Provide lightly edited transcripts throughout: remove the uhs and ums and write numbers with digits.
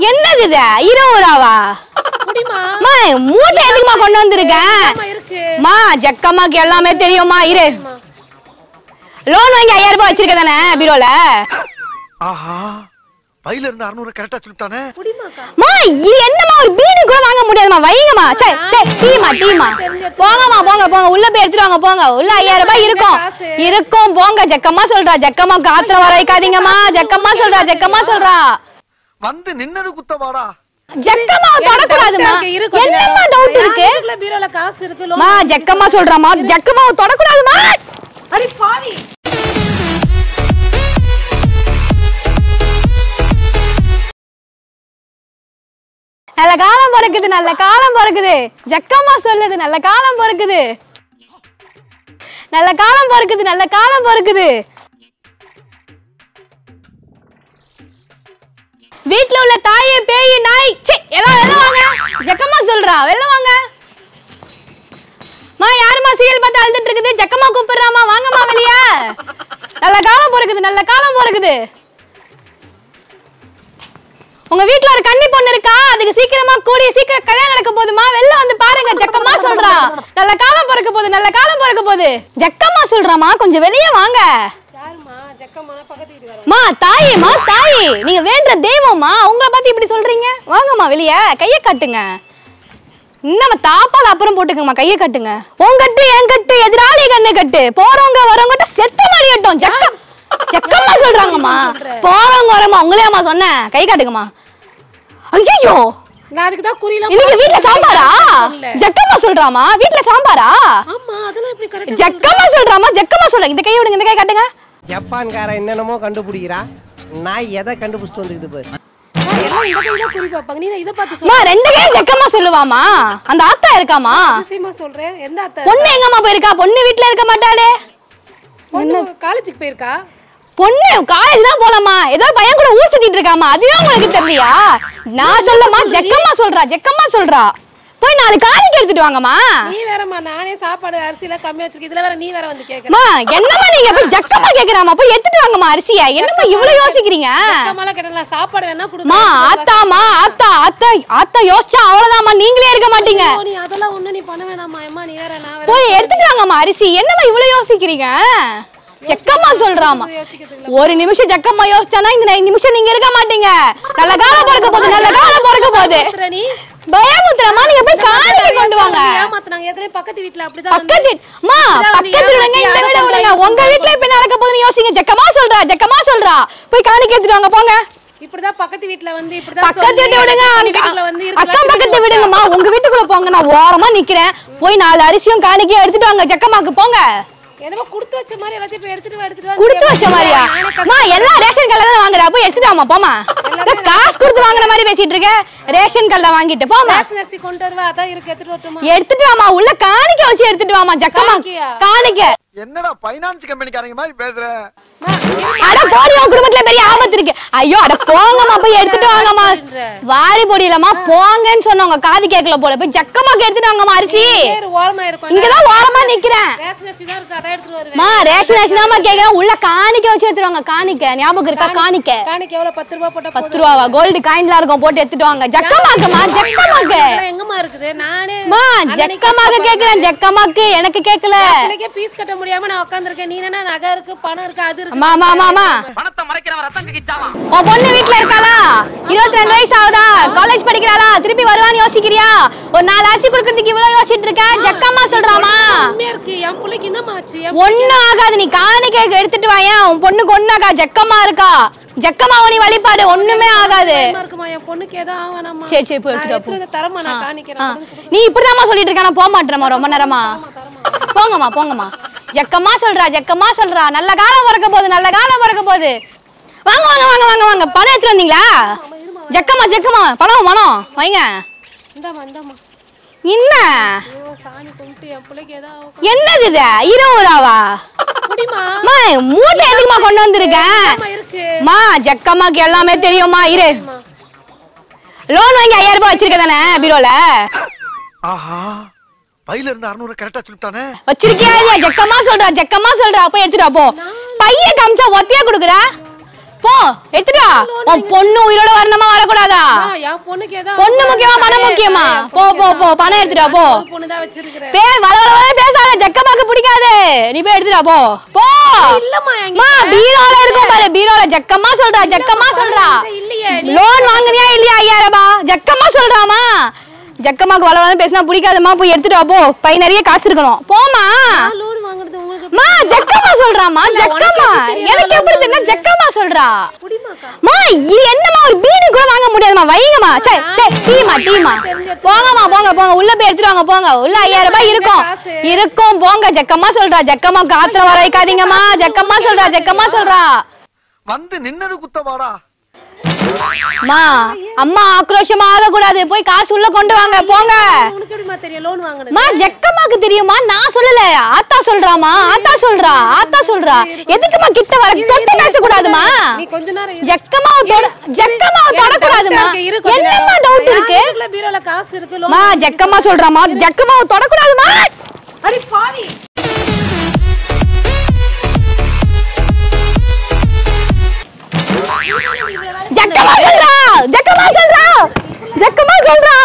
என்னது இது 20 ரூபாவா முடிமா மா மூட்டை எதுக்குமா கொண்டு வந்திருக்கேன் மா ஜக்கம்மாக்கு எல்லாமே தெரியுமா இரு லோன் வாங்கி 5000 ரூபாய் வச்சிருக்க தானே பீரோல ஆஹா பையில இருந்து 600 கரெக்ட்டா சொல்லிட்டானே மா இது என்னமா ஒரு பீடி கூட வாங்க முடியாதுமா வைங்கமா சே சே டீமா போங்கமா போங்க உள்ள போய் எடுத்துட்டு வாங்க போங்க உள்ள 5000 ரூபாய் இருக்கும் போங்க ஜக்கம்மா சொல்றா ஜக்கம்மா காத்துல வர வைக்காதீங்கமா ஜக்கம்மா சொல்றா வந்து நின்னது குத்தவாடா ஜக்கம்மா தொடக்கூடாதுமா என்னமா டவுட் இருக்கு பீரோல காசு இருக்கு மா ஜக்கம்மா சொல்றாமா ஜக்கம்மா தொடக்கூடாதுமா அடி பாவி நல்ல காலம் பிறக்குது ஜக்கம்மா சொல்லுது நல்ல காலம் பிறக்குது வீட்ல உள்ள தாயே பேய் நாய் எல்லாம் வெளில வாங்க ஜக்கம்மா சொல்றா வெளில வாங்க மா யாருமா சீரியல் பார்த்து அழுதுட்டு இருக்குது ஜக்கம்மா கூப்பிடுறாமா வாங்கம்மா வெளிய நல்ல காலம் பிறக்குது உங்க வீட்ல ஒரு கன்னி பொண்ணு இருக்கா அதுக்கு சீக்கிரம் கல்யாணம் நடக்க போகுதுமா வெளில வந்து பாருங்க ஜக்கம்மா சொல்றா நல்ல காலம் பிறக்க போகுது ஜக்கம்மா சொல்றாமா கொஞ்சம் வெளிய வாங்க யாருமா ஜக்கம்மா பக்கத்து வீட்டுக்காரங்க மா தாயே நீங்க வேண்ட தெய்வமா உங்களை பார்த்து இப்படி சொல்றீங்க வாங்கம்மா வெளிய கையை காட்டுங்க இன்னமா தாப்பால அப்புறம் போட்டுக்கங்கம்மா கையை காட்டுங்க உன் கட்டு என் கட்டு எதிராளி கண்ணு கட்டு போறவங்க வரவங்கிட்ட செத்த மாடியட்டும் ஜக்கம்மா சொல்றாங்கம்மா போறவங்க வரமா உங்களே அம்மா சொன்னேன் கை காட்டுங்கம்மா ஐயோ நான் அதுக்கு தான் குறியில இன்னைக்கு வீட்ல சாம்பாரா ஜக்கம்மா சொல்றாமா வீட்ல சாம்பாரா ஆமா அதெல்லாம் எப்படி கரெக்ட்டா ஜக்கம்மா சொல்றா இந்த கை விடுங்க இந்த கை காட்டுங்க ஜப்பான்கார என்னென்னமோ கண்டுபிடிக்கிறா நான் எதை கண்டுபிடிச்சிட்டு வந்துக்குது பாரு எல்லாம் இந்த கையில குறி பாப்பாங்க நீ இத பார்த்து சொல்லுமா ரெண்டு கை ஜக்கம்மா சொல்லுவாமா அந்த ஆத்தா இருக்காமா நிச்சயமா சொல்றேன் எந்த ஆத்தா பொண்ணு எங்கம்மா போயிருக்கா பொண்ணு வீட்ல இருக்க மாட்டாளே பொண்ணு காலேஜுக்கு போயிருக்கா பொண்ணு காலேஜ் தான் போலாமா ஏதோ பையன் கூட ஊர் சுத்திட்டு இருக்காமா அதுவே உங்களுக்கு தெரியலையா நான் சொல்லமா ஜக்கம்மா சொல்றா போய் 4 காரிக்கு எடுத்துட்டு வாங்கம்மா நீ வேறமா நானே சாப்பாடு அரிசில கம்மியா வச்சிருக்கேன் இதுல வேற நீ வேற வந்து கேக்குற என்னம்மா நீங்க போய் ஜக்கம்மா கேக்குறாமா போய் எடுத்துட்டு வாங்கம்மா அரிசியை என்னம்மா இவ்வளவு யோசிக்கிறீங்க ஜக்கம்மால கேட்டல சாப்பாடு வேணா குடுங்க ஆத்தா யோசிச்சா அவ்வளவுதான்மா நீங்களே இருக்க மாட்டீங்க நீ அதெல்லாம் ஒண்ணு நீ பண்ண வேணாமா அம்மா நீ வேற நான் வேற போய் எடுத்துட்டு வாங்கம்மா அரிசி என்னம்மா இவ்வளவு யோசிக்கிறீங்க ஜக்கம்மா சொல்றாமா ஒரு நிமிஷம் ஜக்கம்மா யோசிச்சானா இந்த நிமிஷம் நீங்க இருக்க மாட்டீங்க நல்ல காலம் பிறக்க போகுது பயமுத்திரமா நீங்க போய் காரிக்கு கொண்டு வாங்க ஏமாத்துனாங்க ஏற்கனவே பக்கத்து வீட்ல அப்படிதான் பக்கத்து விடுங்க இந்த வீட விடுங்க உங்க வீட்ல இப்ப நடக்க போகுதுன்னு யோசிங்க ஜக்கம்மா சொல்றா போய் காரிக்கு எடுத்துட்டு வாங்க போங்க இப்படிதான் பக்கத்து வீட்ல வந்து இப்படிதான் பக்கத்து வீட்ல விடுங்க அக்கம் பக்கத்து விடுங்கம்மா உங்க வீட்டுக்குள்ள போங்க நான் ஓரமா நிக்கிறேன் போய் 4 அரிசியும் காணிக்கையும் எடுத்துட்டு வாங்க ஜக்கம்மாக்கு போங்க என்னமோ குடுத்து வச்ச மாதிரி எல்லாத்தையும் போய் எடுத்துட்டு வா குடுத்து வச்ச மாதிரியா மா எல்லா ரேஷன் கடையில தான் வாங்குறா போய் எடுத்துட்டு வாமா போமா காசு கொடுத்து வாங்குற மாதிரி பேசிட்டு இருக்க ரேஷன் கடையில வாங்கிட்டு போமா ரேஷன் அரிசி கொண்டு வரவா அதான் இருக்கு எடுத்துட்டு வரட்டுமா எடுத்துட்டு வாமா உள்ள காணிக்கை வச்சு எடுத்துட்டு வாமா ஜக்கம்மா காணிக்கை என்னடா ஃபைனான்ஸ் கம்பெனிக்காரங்க மாதிரி பேசுற அட போடி உன் குடும்பத்துல பெரிய ஆபத்து இருக்கு ஐயோ அட போங்கம்மா போய் எடுத்துட்டு வாங்கம்மா வாரி பொடியிலமா போங்கன்னு சொன்னவங்க காது கேட்கல போல போய் ஜக்கம்மாக்கு எடுத்துட்டு வாங்கம்மா அரிசி ஓரமா இருக்கும் இங்கதான் ஓரமா நிக்கிறேன் ரேஷன் அரிசி தான் இருக்கு அத எடுத்துட்டு வருவேன் மா ரேஷன் அரிசி தான் கேக்குறேன் உள்ள காணிக்கை வச்சு எடுத்துட்டு வாங்க காணிக்கை ஞாபகம் இருக்கா காணிக்கை எவ்வளவு 10 ரூபாய் போட்டா 10 ரூபாவா கோல்ட் காயின்ல இருக்கும் போட்டு எடுத்துட்டு வாங்க ஜக்கம்மாக்கு எங்கமா இருக்குது நானே மா ஜக்கம்மாக்கு கேக்குறேன் ஜக்கம்மாக்கு எனக்கு கேக்கல எனக்கே பீஸ் கட்ட முடியாம நான் உட்கார்ந்திருக்கேன் நீ என்ன நகை இருக்கு பணம் இருக்கு அது இருக்கு மாமா பணத்தை மறைக்கிறவன் ரத்தம் கிச்சாமா உன் பொண்ணு வீட்ல இருக்காளா 22 வயசு ஆகுதா காலேஜ் படிக்கறாளா திருப்பி வருவான்னு யோசிக்கிறியா ஒரு 4 அரிசி குடுக்கிறதுக்கு இவ்வளவு யோசிச்சிட்டு இருக்க ஜக்கம்மா சொல்றாமா உண்மையா இருக்கு என் புள்ளைக்கு என்னமா ஆச்சு ஒண்ணு ஆகாது நீ காணிக்கை எடுத்துட்டு வாயா உன் பொண்ணுக்கு ஒண்ணாக்கா ஜக்கம்மா இருக்கா ஜக்கம்மா நீ வழிபாடு ஒண்ணுமே ஆகாது இருக்குமா என் பொண்ணுக்கு ஏதோ ஆவனாமா சரி போய் எடுத்துட்டு தரமா நான் காணிக்கிறேன் நீ இப்படிதாம்மா சொல்லிட்டு இருக்க நான் போக மாட்டேறேம்மா ரொம்ப நேரமா போங்கம்மா ஜக்கம்மா சொல்றா நல்ல காலம் பிறக்க போகுது வாங்க பணம் எடுத்துட்டு வந்தீங்களா ஜக்கம்மா பணம் வைங்க இந்தாமா என்ன சாணி கும்பிட்டு என் பிள்ளைக்கு ஏதோ என்னது இது 20 ரூபாவா முடிமா மா மூட்டை எதுக்குமா கொண்டு வந்திருக்கேன் இருக்கு மா ஜக்கம்மாக்கு எல்லாமே தெரியுமா இரு லோன் வாங்கி 5000 ரூபாய் வச்சிருக்க தானே பீரோல ஆஹா பையில இருந்து 600 கரெக்ட்டா சொல்லிட்டானே வச்சிருக்கியா இல்லையா ஜக்கம்மா சொல்றா போய் எடுத்துட்டு வா போ பைய காமிச்சா ஒத்தியா குடுக்குற போ எடுத்துட்டு வா உன் பொண்ணு உயிரோட வரணுமா வரக்கூடாதா பொண்ணுக்கு ஏதோ பொண்ணு முக்கியமா பணம் முக்கியமா? போ போ போ பணம் எடுத்துடா போ. பொண்ணு தான் வச்சிருக்கேன். வள வள பேசாத, ஜக்கமாக்கு பிடிக்காது. நீ போய் எடுத்துடா போ. போ. இல்லம்மா மா பீரோல இருக்கும் பாரு, பீரோல ஜக்கமா சொல்றா, ஜக்கமா சொல்றா. இல்லையே லோன் வாங்குனியா இல்லையா 5000 ரூபாய்? ஜக்கமா சொல்றாமா? ஜக்கமாக்கு வள வள பேசினா பிடிக்காதம்மா, போய் எடுத்துடா போ. பை நிறைய காசு இருக்கணும். போமா. லோன் வாங்குறது உங்களுக்கு மா ஜக்கமா சொல்றாமா, ஜக்கமா. எனக்கு எப்படி தெரியும் ஜக்கமா சொல்றா? புடிமாக்கா. மா இது என்னமா ஒரு பீடி கூட வாங்க முடியாதுமா, வைங்கமா. சே சே டீமா டீமா. போங்கமா போங்க போங்க, உள்ள போய் எடுத்துட்டு வாங்க போங்க. உள்ள 5000 ரூபாய் இருக்கும் இருக்கும், போங்க. ஜக்கமா சொல்றா, ஜக்கமா காத்துல வர வைக்காதீங்கம்மா. ஜக்கமா சொல்றா, ஜக்கமா சொல்றா. வந்து நின்னது குத்தமாடா. மா அம்மா ஆக்ரோஷமா ஆக கூடாது, போய் காசு உள்ள கொண்டு வாங்க போங்க. உனக்கு எப்படிமா தெரியும் லோன் வாங்குறது? மா ஜக்கமாக்கு தெரியுமா? நான் சொல்லல, ஆத்தா சொல்றாமா. ஆத்தா சொல்றா, ஆத்தா சொல்றா. எதுக்குமா கிட்ட வர? தொட்டு பேச கூடாதுமா. நீ கொஞ்ச நேரம் ஜக்கமாவை தொட கூடாதுமா. என்னமா டவுட் இருக்கு? பீரோல காசு இருக்கு. மா ஜக்கமா சொல்றாமா, ஜக்கமாவை தொட கூடாதுமா. அடி பாவி. ஜக்கமா சொல்றா, ஜக்கமா சொல்றா, ஜக்கமா சொல்றா.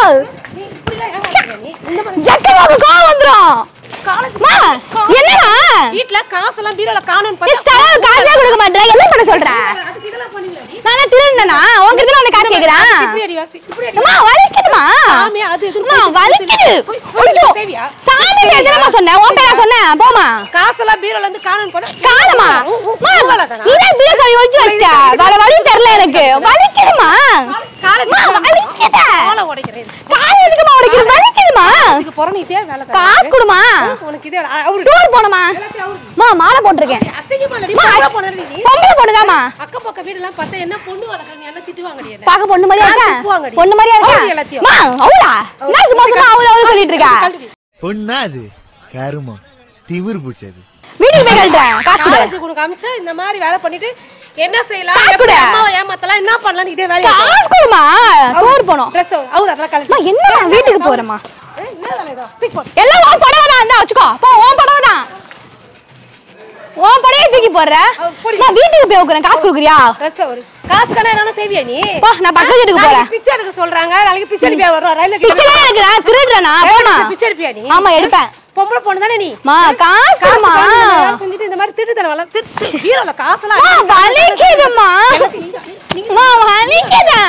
ஜக்கமாக்கு கோவம் வந்துரும். மா என்னமா வீட்ல காசெல்லாம் பீரோல காணோம் காசே கொடுக்க மாட்டேன், என்ன பண்ண சொல்ற? நானா திருடனா? உன்கிட்ட வந்து காசு கேக்குறேன். அம்மா வலிக்குதுமா. சாமி அது அம்மா வலிக்குது. சேவியா சாமி எதுமா சொன்னே? உன் பேரா சொன்னே. போமா. காசெல்லாம் பீரோல இருந்து காணோம் போன காணமா? நீ பீரோ சாவி ஒளிச்சு வச்சிட்ட. வேற வழி தெரியல எனக்கு. வலிக்குதுமா. காலேஜ் வலிக்குதா? கோல உடைக்கிறேன். கால் எதுக்குமா உடைக்கிற? வலிக்குதுமா. இதுக்கு போறனே இதே வேலை தான். காசு கொடுமா. உனக்கு இதே அவரு டூர் போணுமா? மா மாலை போட்டுருக்கேன். அசிங்கமா இல்லடி மாலை போனற நீ. பொம்பளை பொண்ணுதாமா. அக்க பக்க வீடெல்லாம் பார்த்தா என்ன பொண்ணு வளக்கறீங்க, என்ன திட்டுவாங்கடி என்ன? பாக்க பொண்ணு மாதிரியா இருக்க? பொண்ணு மாதிரியா இருக்க? மா அவுளா என்ன சும்மா சும்மா அவுளா சொல்லிட்டு இருக்க? பொண்ணா அது கருமா திமிரு பிடிச்சது. வீட்டுக்கு போய் கழட்டேன். காசு கொடு. காலேஜ் குடுக்க அம்சா இந்த மாதிரி வேலை பண்ணிட்டு என்ன செய்யலாம்? எப்படி அம்மாவை ஏமாத்தலாம், என்ன பண்ணலாம்? இதே வேலையா? காசு கொடுமா. டூர் போணும். Dress அவுது அதெல்லாம் கழட்டி. மா என்ன வீட்டுக்கு போறேமா? என்ன வேலை இதோ? தூக்கி போடு. எல்லாம் உன் புடவை தான், இந்தா வச்சுக்கோ. போ உன் புடவை தான். உன் புடவையை தூக்கி போடுற. நான் வீட்டுக்கு போய் உட்காரேன். காசு கொடுக்குறியா? Dress ஒரு காசு கடையில சேவியா நீ? போ நான் பக்கத்து வீட்டுக்கு போறேன். பிச்சை எடுக்க சொல்றாங்க. நாளைக்கு பிச்சை எடுப்பியா? வர ரயில்ல பிச்சை எனக்கு நான் திருடுறேனா? போமா. பிச்சை எடுப்பியா நீ? ஆமா எடுப்பேன். பொம்பளை பொண்ணு தானே நீ? மா காசுமா. செஞ்சிட்டு இந்த மாதிரி திருடுதன வள பீரோல காசெல்லாம் மா வலிக்குதுமா. மா வலிக்குதா?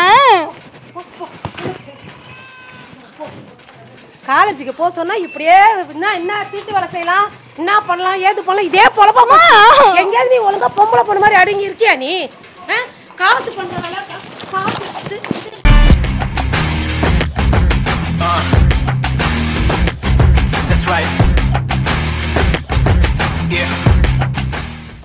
காலேஜுக்கு போக சொன்னா இப்படியே என்ன தீட்டு வேலை செய்யலாம், என்ன பண்ணலாம், ஏது பண்ணலாம், இதே பொழப்பமா? எங்கேயாவது நீ ஒழுங்கா பொம்பளை பொண்ணு மாதிரி அடங்கி இருக்கியா நீ? காசு பண்ற வேலை காசு. That's right. Yeah.